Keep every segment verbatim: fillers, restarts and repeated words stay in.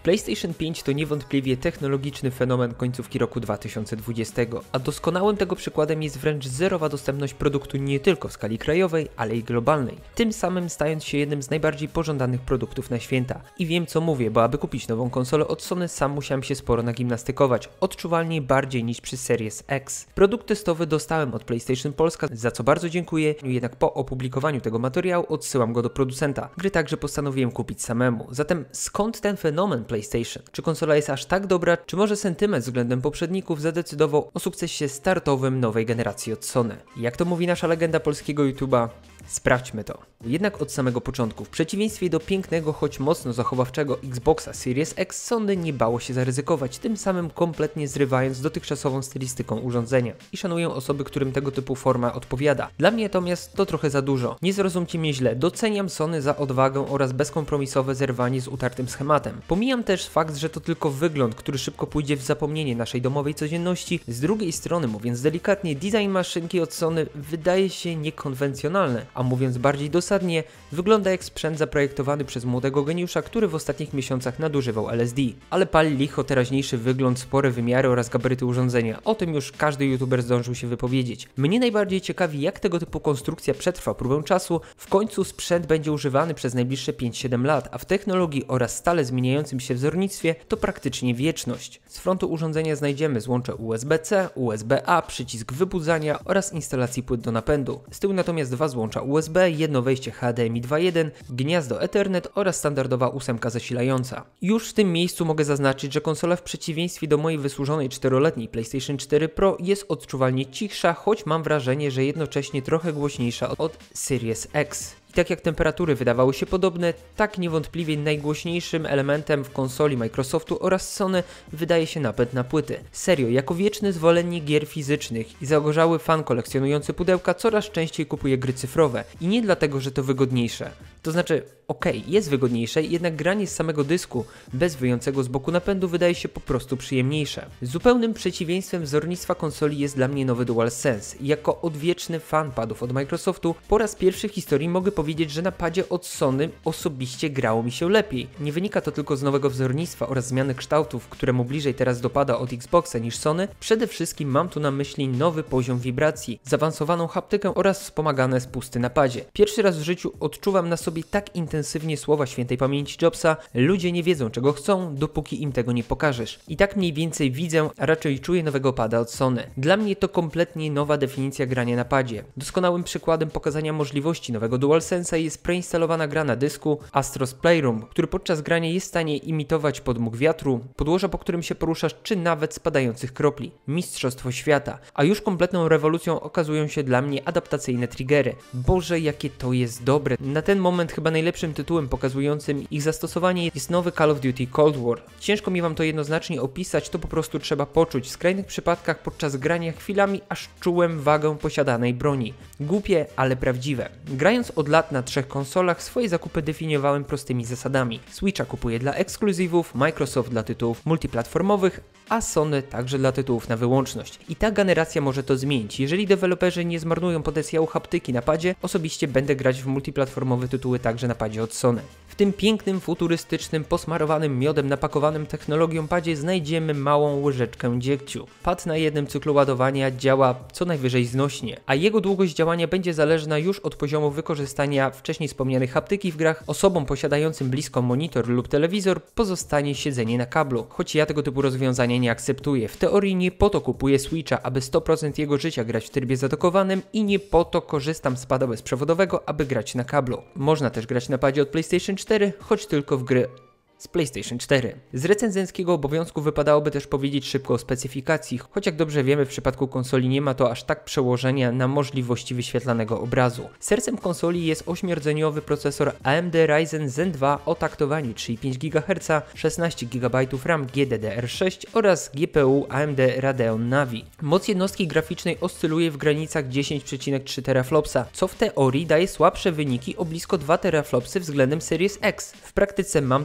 PlayStation pięć to niewątpliwie technologiczny fenomen końcówki roku dwa tysiące dwudziestego, a doskonałym tego przykładem jest wręcz zerowa dostępność produktu nie tylko w skali krajowej, ale i globalnej, tym samym stając się jednym z najbardziej pożądanych produktów na święta. I wiem co mówię, bo aby kupić nową konsolę od Sony sam musiałem się sporo nagimnastykować, odczuwalnie bardziej niż przy Series X. Produkt testowy dostałem od PlayStation Polska, za co bardzo dziękuję, jednak po opublikowaniu tego materiału odsyłam go do producenta. Gry także postanowiłem kupić samemu. Zatem skąd ten fenomen PlayStation? Czy konsola jest aż tak dobra, czy może sentyment względem poprzedników zadecydował o sukcesie startowym nowej generacji od Sony? Jak to mówi nasza legenda polskiego YouTube'a, sprawdźmy to. Jednak od samego początku, w przeciwieństwie do pięknego, choć mocno zachowawczego Xboxa Series X, Sony nie bało się zaryzykować, tym samym kompletnie zrywając dotychczasową stylistyką urządzenia. I szanuję osoby, którym tego typu forma odpowiada. Dla mnie natomiast to trochę za dużo. Nie zrozumcie mnie źle, doceniam Sony za odwagę oraz bezkompromisowe zerwanie z utartym schematem. Pomijam też fakt, że to tylko wygląd, który szybko pójdzie w zapomnienie naszej domowej codzienności. Z drugiej strony, mówiąc delikatnie, design maszynki od Sony wydaje się niekonwencjonalny, a mówiąc bardziej dosadnie, wygląda jak sprzęt zaprojektowany przez młodego geniusza, który w ostatnich miesiącach nadużywał L S D. Ale pali licho teraźniejszy wygląd, spore wymiary oraz gabaryty urządzenia. O tym już każdy youtuber zdążył się wypowiedzieć. Mnie najbardziej ciekawi, jak tego typu konstrukcja przetrwa próbę czasu. W końcu sprzęt będzie używany przez najbliższe pięć siedem lat, a w technologii oraz stale zmieniającym się wzornictwie to praktycznie wieczność. Z frontu urządzenia znajdziemy złącze U S B C, U S B A, przycisk wybudzania oraz instalacji płyt do napędu. Z tyłu natomiast dwa złącza U S B, jedno wejście H D M I dwa jeden, gniazdo Ethernet oraz standardowa ósemka zasilająca. Już w tym miejscu mogę zaznaczyć, że konsola w przeciwieństwie do mojej wysłużonej czteroletniej PlayStation cztery Pro jest odczuwalnie cichsza, choć mam wrażenie, że jednocześnie trochę głośniejsza od Series X. I tak jak temperatury wydawały się podobne, tak niewątpliwie najgłośniejszym elementem w konsoli Microsoftu oraz Sony wydaje się napęd na płyty. Serio, jako wieczny zwolennik gier fizycznych i zagorzały fan kolekcjonujący pudełka coraz częściej kupuje gry cyfrowe. I nie dlatego, że to wygodniejsze. To znaczy, okej, okay, jest wygodniejsze, jednak granie z samego dysku, bez wyjącego z boku napędu, wydaje się po prostu przyjemniejsze. Zupełnym przeciwieństwem wzornictwa konsoli jest dla mnie nowy DualSense. Jako odwieczny fan padów od Microsoftu, po raz pierwszy w historii mogę powiedzieć, że na padzie od Sony osobiście grało mi się lepiej. Nie wynika to tylko z nowego wzornictwa oraz zmiany kształtów, któremu bliżej teraz dopada od Xboxa niż Sony. Przede wszystkim mam tu na myśli nowy poziom wibracji, zaawansowaną haptykę oraz wspomagane spusty na padzie. Pierwszy raz w życiu odczuwam na sobie tak intensywnie słowa świętej pamięci Jobsa: ludzie nie wiedzą czego chcą, dopóki im tego nie pokażesz. I tak mniej więcej widzę, a raczej czuję nowego pada od Sony. Dla mnie to kompletnie nowa definicja grania na padzie. Doskonałym przykładem pokazania możliwości nowego DualSense'a jest preinstalowana gra na dysku Astro's Playroom, który podczas grania jest w stanie imitować podmuch wiatru, podłoża po którym się poruszasz, czy nawet spadających kropli. Mistrzostwo świata. A już kompletną rewolucją okazują się dla mnie adaptacyjne triggery. Boże, jakie to jest dobre. Na ten moment chyba najlepszym tytułem pokazującym ich zastosowanie jest nowy Call of Duty Cold War. Ciężko mi wam to jednoznacznie opisać, to po prostu trzeba poczuć. W skrajnych przypadkach podczas grania chwilami aż czułem wagę posiadanej broni. Głupie, ale prawdziwe. Grając od lat na trzech konsolach, swoje zakupy definiowałem prostymi zasadami. Switcha kupuję dla ekskluzywów, Microsoft dla tytułów multiplatformowych, a Sony także dla tytułów na wyłączność. I ta generacja może to zmienić. Jeżeli deweloperzy nie zmarnują potencjału haptyki na padzie, osobiście będę grać w multiplatformowe tytuły także na padzie od Sony. W tym pięknym, futurystycznym, posmarowanym miodem napakowanym technologią padzie znajdziemy małą łyżeczkę dziegciu. Pad na jednym cyklu ładowania działa co najwyżej znośnie, a jego długość działania będzie zależna już od poziomu wykorzystania wcześniej wspomnianej haptyki w grach. Osobom posiadającym blisko monitor lub telewizor pozostanie siedzenie na kablu, choć ja tego typu rozwiązania nie akceptuję. W teorii nie po to kupuję Switcha, aby sto procent jego życia grać w trybie zadokowanym i nie po to korzystam z pada bezprzewodowego, aby grać na kablu. Można też grać na padzie od PlayStation cztery, choć tylko w gry z PlayStation cztery. Z recenzenckiego obowiązku wypadałoby też powiedzieć szybko o specyfikacji, choć jak dobrze wiemy w przypadku konsoli nie ma to aż tak przełożenia na możliwości wyświetlanego obrazu. Sercem konsoli jest ośmiordzeniowy procesor A M D Ryzen Zen dwa o taktowaniu trzy i pięć gigaherca, szesnaście gigabajtów RAM G D D R sześć oraz G P U A M D Radeon Navi. Moc jednostki graficznej oscyluje w granicach dziesięć przecinek trzy teraflopsa, co w teorii daje słabsze wyniki o blisko dwa teraflopsy względem Series X. W praktyce mam to w głębokim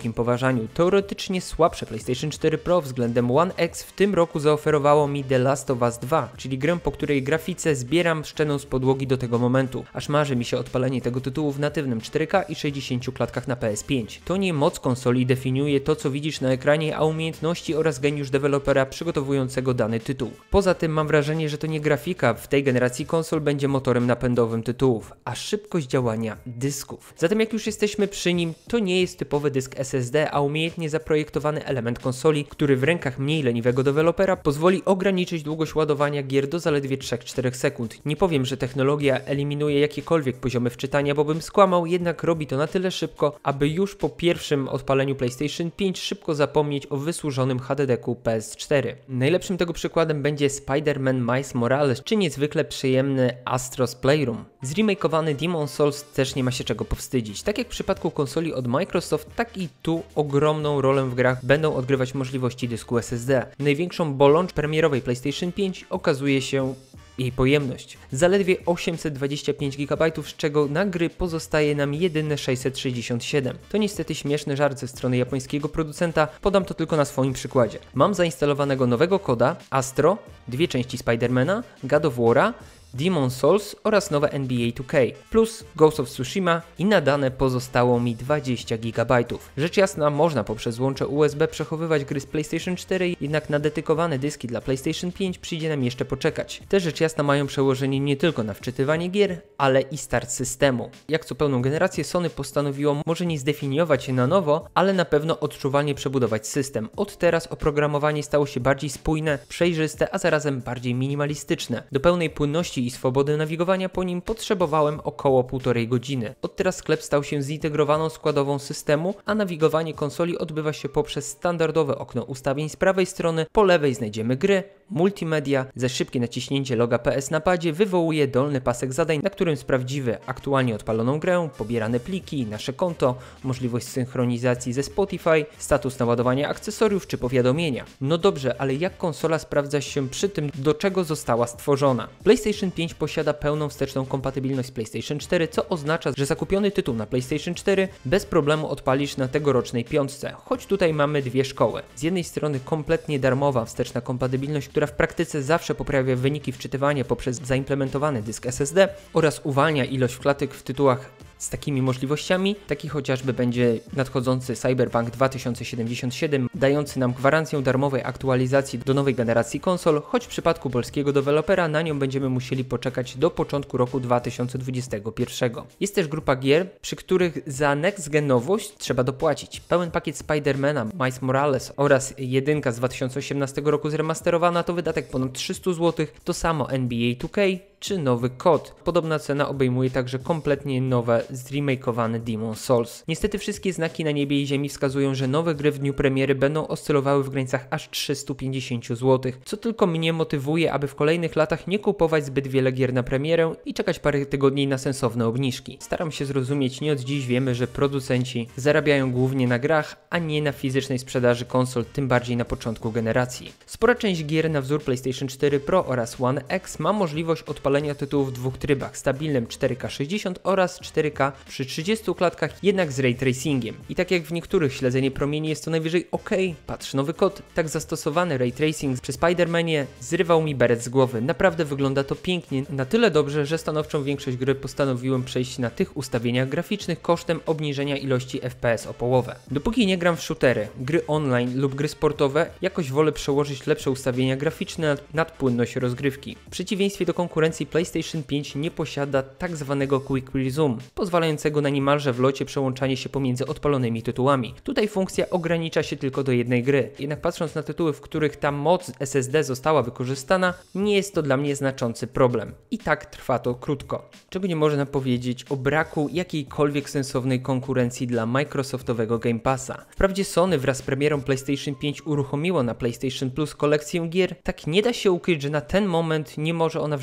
szerokim poważaniu. Teoretycznie słabsze PlayStation cztery Pro względem One X w tym roku zaoferowało mi The Last of Us dwa, czyli grę, po której grafice zbieram szczeną z podłogi do tego momentu. Aż marzy mi się odpalenie tego tytułu w natywnym cztery K i sześćdziesięciu klatkach na P S pięć. To nie moc konsoli definiuje to, co widzisz na ekranie, a umiejętności oraz geniusz dewelopera przygotowującego dany tytuł. Poza tym mam wrażenie, że to nie grafika w tej generacji konsol będzie motorem napędowym tytułów, a szybkość działania dysków. Zatem jak już jesteśmy przy nim, to nie jest typowy dysk S S D, a umiejętnie zaprojektowany element konsoli, który w rękach mniej leniwego dewelopera pozwoli ograniczyć długość ładowania gier do zaledwie trzy do czterech sekund. Nie powiem, że technologia eliminuje jakiekolwiek poziomy wczytania, bo bym skłamał, jednak robi to na tyle szybko, aby już po pierwszym odpaleniu PlayStation pięć szybko zapomnieć o wysłużonym H D D-ku P S cztery. Najlepszym tego przykładem będzie Spider-Man Miles Morales, czy niezwykle przyjemny Astro's Playroom. Zremakeowany Demon's Souls też nie ma się czego powstydzić. Tak jak w przypadku konsoli od Microsoft, tak i tu ogromną rolę w grach będą odgrywać możliwości dysku S S D. Największą bolączką premierowej PlayStation pięć okazuje się jej pojemność. Zaledwie osiemset dwadzieścia pięć gigabajtów, z czego na gry pozostaje nam jedyne sześćset sześćdziesiąt siedem. To niestety śmieszny żart ze strony japońskiego producenta, podam to tylko na swoim przykładzie. Mam zainstalowanego nowego koda, Astro, dwie części Spidermana, God of War'a, Demon's Souls oraz nowe N B A two K, plus Ghost of Tsushima i nadane pozostało mi dwadzieścia gigabajtów. Rzecz jasna, można poprzez łącze U S B przechowywać gry z PlayStation cztery, jednak na dedykowane dyski dla PlayStation pięć przyjdzie nam jeszcze poczekać. Te rzecz jasna mają przełożenie nie tylko na wczytywanie gier, ale i start systemu. Jak co pełną generację Sony postanowiło może nie zdefiniować się na nowo, ale na pewno odczuwalnie przebudować system. Od teraz oprogramowanie stało się bardziej spójne, przejrzyste, a zarazem bardziej minimalistyczne. Do pełnej płynności i swobody nawigowania po nim potrzebowałem około półtorej godziny. Od teraz sklep stał się zintegrowaną składową systemu, a nawigowanie konsoli odbywa się poprzez standardowe okno ustawień z prawej strony, po lewej znajdziemy gry, multimedia, za szybkie naciśnięcie loga P S na padzie wywołuje dolny pasek zadań, na którym sprawdzimy aktualnie odpaloną grę, pobierane pliki, nasze konto, możliwość synchronizacji ze Spotify, status naładowania akcesoriów czy powiadomienia. No dobrze, ale jak konsola sprawdza się przy tym, do czego została stworzona? PlayStation pięć posiada pełną wsteczną kompatybilność z PlayStation cztery, co oznacza, że zakupiony tytuł na PlayStation cztery bez problemu odpalisz na tegorocznej piątce, choć tutaj mamy dwie szkoły. Z jednej strony kompletnie darmowa wsteczna kompatybilność, która w praktyce zawsze poprawia wyniki wczytywania poprzez zaimplementowany dysk S S D oraz uwalnia ilość klatek w tytułach z takimi możliwościami, taki chociażby będzie nadchodzący Cyberpunk dwa tysiące siedemdziesiąt siedem, dający nam gwarancję darmowej aktualizacji do nowej generacji konsol, choć w przypadku polskiego dewelopera na nią będziemy musieli poczekać do początku roku dwa tysiące dwudziestego pierwszego. Jest też grupa gier, przy których za next gen nowość trzeba dopłacić. Pełen pakiet Spidermana, Miles Morales oraz jedynka z dwa tysiące osiemnastego roku zremasterowana to wydatek ponad trzysta złotych, to samo N B A two K czy nowy kod. Podobna cena obejmuje także kompletnie nowe, zremakeowane Demon's Souls. Niestety wszystkie znaki na niebie i ziemi wskazują, że nowe gry w dniu premiery będą oscylowały w granicach aż trzysta pięćdziesiąt złotych, co tylko mnie motywuje, aby w kolejnych latach nie kupować zbyt wiele gier na premierę i czekać parę tygodni na sensowne obniżki. Staram się zrozumieć, nie od dziś wiemy, że producenci zarabiają głównie na grach, a nie na fizycznej sprzedaży konsol, tym bardziej na początku generacji. Spora część gier na wzór PlayStation cztery Pro oraz One X ma możliwość odpalenia tytułów w dwóch trybach, stabilnym cztery K sześćdziesiąt oraz cztery K przy trzydziestu klatkach, jednak z ray tracingiem. I tak jak w niektórych śledzenie promieni jest to najwyżej ok, patrz nowy kod, tak zastosowany ray tracing przy Spider-Manie zrywał mi beret z głowy. Naprawdę wygląda to pięknie, na tyle dobrze, że stanowczą większość gry postanowiłem przejść na tych ustawieniach graficznych kosztem obniżenia ilości F P S o połowę. Dopóki nie gram w shootery, gry online lub gry sportowe, jakoś wolę przełożyć lepsze ustawienia graficzne nad płynność rozgrywki. W przeciwieństwie do konkurencji PlayStation pięć nie posiada tak zwanego Quick Resume, pozwalającego na niemalże w locie przełączanie się pomiędzy odpalonymi tytułami. Tutaj funkcja ogranicza się tylko do jednej gry, jednak patrząc na tytuły, w których ta moc S S D została wykorzystana, nie jest to dla mnie znaczący problem. I tak trwa to krótko. Czego nie można powiedzieć o braku jakiejkolwiek sensownej konkurencji dla Microsoftowego Game Passa. Wprawdzie Sony wraz z premierą PlayStation pięć uruchomiło na PlayStation Plus kolekcję gier, tak nie da się ukryć, że na ten moment nie może ona w żadnym stopniu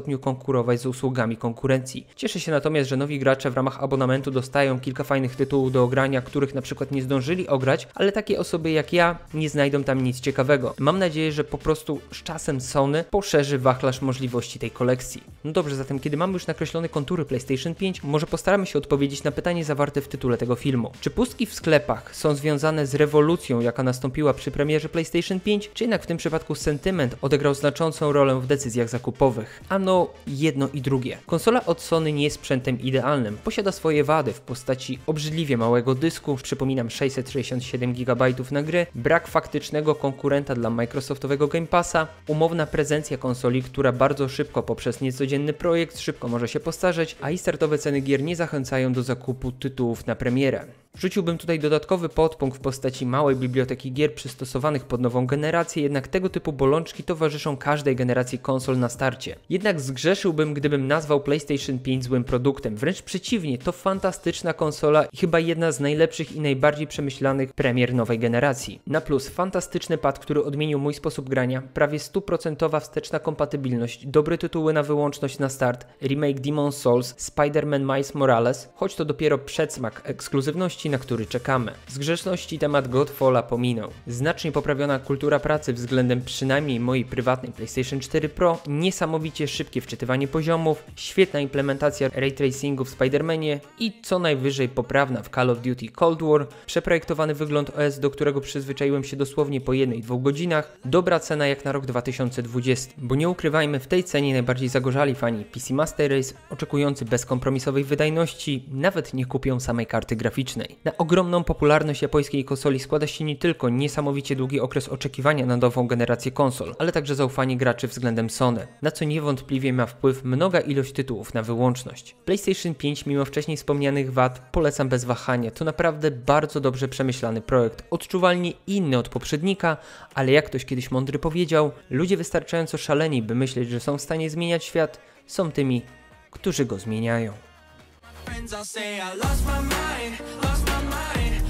stopniu konkurować z usługami konkurencji. Cieszę się natomiast, że nowi gracze w ramach abonamentu dostają kilka fajnych tytułów do ogrania, których na przykład nie zdążyli ograć, ale takie osoby jak ja nie znajdą tam nic ciekawego. Mam nadzieję, że po prostu z czasem Sony poszerzy wachlarz możliwości tej kolekcji. No dobrze, zatem kiedy mamy już nakreślone kontury PlayStation pięć, może postaramy się odpowiedzieć na pytanie zawarte w tytule tego filmu. Czy pustki w sklepach są związane z rewolucją, jaka nastąpiła przy premierze PlayStation pięć, czy jednak w tym przypadku sentyment odegrał znaczącą rolę w decyzjach zakupowych? Ano jedno i drugie. Konsola od Sony nie jest sprzętem idealnym. Posiada swoje wady w postaci obrzydliwie małego dysku, przypominam sześćset sześćdziesiąt siedem gigabajtów na gry, brak faktycznego konkurenta dla Microsoftowego Game Passa, umowna prezencja konsoli, która bardzo szybko poprzez niecodzienny projekt szybko może się postarzeć, a i startowe ceny gier nie zachęcają do zakupu tytułów na premierę. Wrzuciłbym tutaj dodatkowy podpunkt w postaci małej biblioteki gier przystosowanych pod nową generację, jednak tego typu bolączki towarzyszą każdej generacji konsol na starcie. Jednak zgrzeszyłbym, gdybym nazwał PlayStation pięć złym produktem. Wręcz przeciwnie, to fantastyczna konsola i chyba jedna z najlepszych i najbardziej przemyślanych premier nowej generacji. Na plus fantastyczny pad, który odmienił mój sposób grania, prawie stuprocentowa wsteczna kompatybilność, dobre tytuły na wyłączność na start, remake Demon's Souls, Spider-Man Miles Morales, choć to dopiero przedsmak ekskluzywności, na który czekamy. Z grzeczności temat Godfalla pominął. Znacznie poprawiona kultura pracy względem przynajmniej mojej prywatnej PlayStation cztery Pro, niesamowicie szybkie wczytywanie poziomów, świetna implementacja ray tracingu w Spider-Manie i co najwyżej poprawna w Call of Duty Cold War, przeprojektowany wygląd O S, do którego przyzwyczaiłem się dosłownie po jednej dwóch godzinach, dobra cena jak na rok dwa tysiące dwudziesty, bo nie ukrywajmy, w tej cenie najbardziej zagorzali fani P C Master Race, oczekujący bezkompromisowej wydajności, nawet nie kupią samej karty graficznej. Na ogromną popularność japońskiej konsoli składa się nie tylko niesamowicie długi okres oczekiwania na nową generację konsol, ale także zaufanie graczy względem Sony, na co niewątpliwie ma wpływ mnoga ilość tytułów na wyłączność. PlayStation pięć, mimo wcześniej wspomnianych wad, polecam bez wahania. To naprawdę bardzo dobrze przemyślany projekt, odczuwalnie inny od poprzednika, ale jak ktoś kiedyś mądry powiedział, ludzie wystarczająco szaleni, by myśleć, że są w stanie zmieniać świat, są tymi, którzy go zmieniają. Friends, I'll say I lost my mind, lost my mind.